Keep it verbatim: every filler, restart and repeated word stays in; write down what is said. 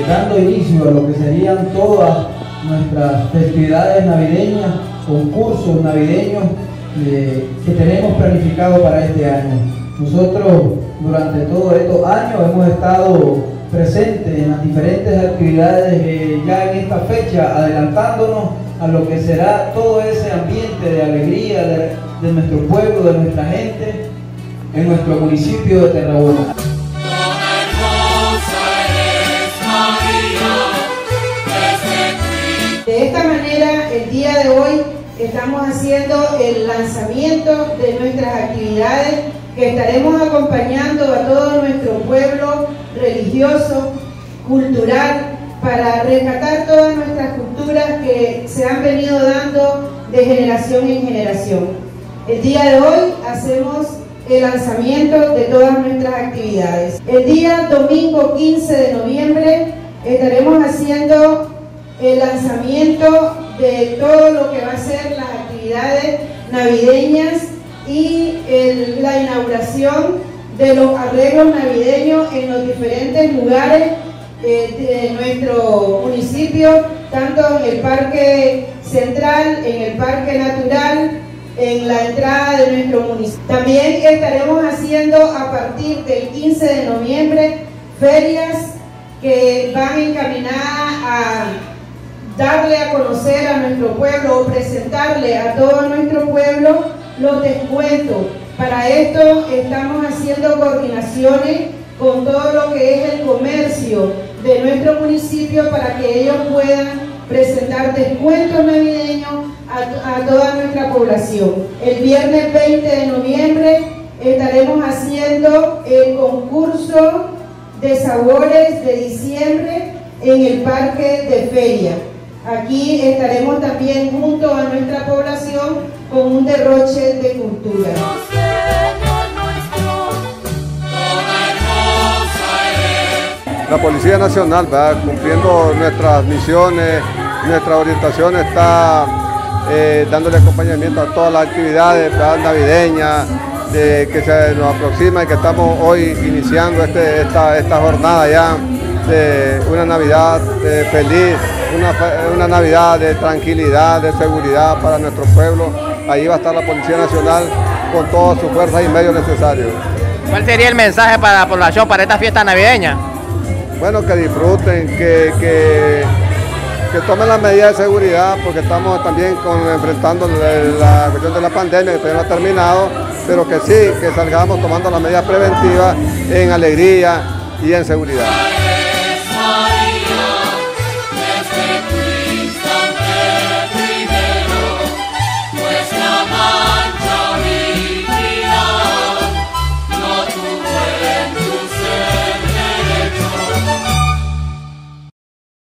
dando inicio a lo que serían todas nuestras festividades navideñas, concursos navideños eh, que tenemos planificado para este año. Nosotros durante todos estos años hemos estado presentes en las diferentes actividades eh, ya en esta fecha, adelantándonos a lo que será todo ese ambiente de alegría de, de nuestro pueblo, de nuestra gente, en nuestro municipio de Terrabona. De esta manera, el día de hoy estamos haciendo el lanzamiento de nuestras actividades que estaremos acompañando a todo nuestro pueblo religioso, cultural, para rescatar todas nuestras culturas que se han venido dando de generación en generación. El día de hoy hacemos el lanzamiento de todas nuestras actividades. El día domingo quince de noviembre estaremos haciendo el lanzamiento de todo lo que va a ser las actividades navideñas y el, la inauguración de los arreglos navideños en los diferentes lugares eh, de nuestro municipio, tanto en el Parque Central, en el Parque Natural, en la entrada de nuestro municipio. También estaremos haciendo a partir del quince de noviembre ferias que van encaminadas a darle a conocer a nuestro pueblo o presentarle a todo nuestro pueblo los descuentos. Para esto estamos haciendo coordinaciones con todo lo que es el comercio de nuestro municipio para que ellos puedan presentar descuentos navideños a, a toda nuestra población. El viernes veinte de noviembre estaremos haciendo el concurso de sabores de diciembre en el Parque de Feria. Aquí estaremos también junto a nuestra población con un derroche de cultura. La Policía Nacional va cumpliendo nuestras misiones, nuestra orientación está eh, dándole acompañamiento a todas las actividades ¿verdad? navideñas de, que se nos aproxima y que estamos hoy iniciando este, esta, esta jornada ya de una Navidad eh, feliz, una, una Navidad de tranquilidad, de seguridad para nuestro pueblo. Ahí va a estar la Policía Nacional con todas sus fuerzas y medios necesarios. ¿Cuál sería el mensaje para la población para esta fiesta navideña? Bueno, que disfruten, que, que, que tomen las medidas de seguridad, porque estamos también con, enfrentando la cuestión de la pandemia, que todavía no ha terminado, pero que sí, que salgamos tomando las medidas preventivas en alegría y en seguridad.